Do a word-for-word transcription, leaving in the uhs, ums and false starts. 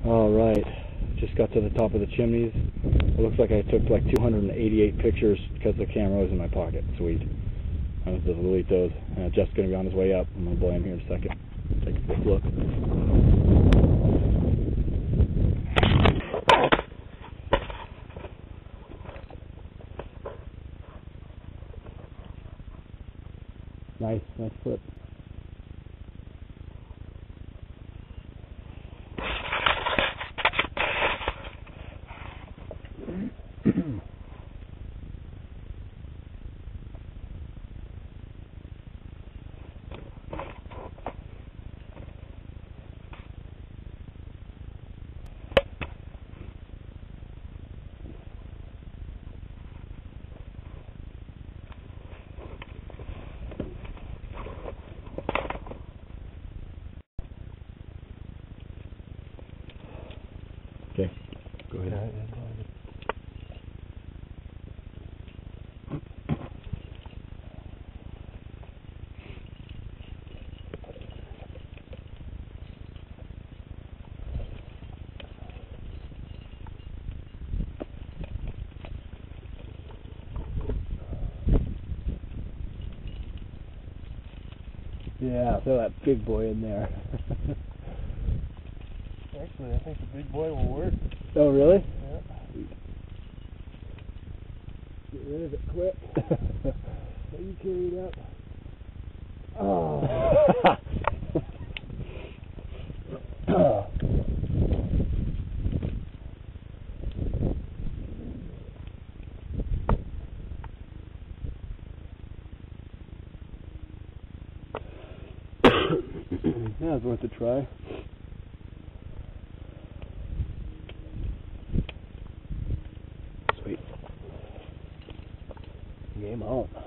All right, just got to the top of the chimneys. It looks like I took like two hundred eighty-eight pictures because the camera was in my pocket. Sweet. I'm going to delete those. Uh, Jeff's going to be on his way up. I'm going to blow him here in a second. Take a quick look. Nice, nice clip. Okay, go ahead. Yeah, yeah, go ahead. Yeah, throw that big boy in there. Actually, I think the big boy will work. Oh, really? Yeah. Get rid of it quick. Let you carry it up. Oh. Yeah, it's worth a try. Sweet. Game on.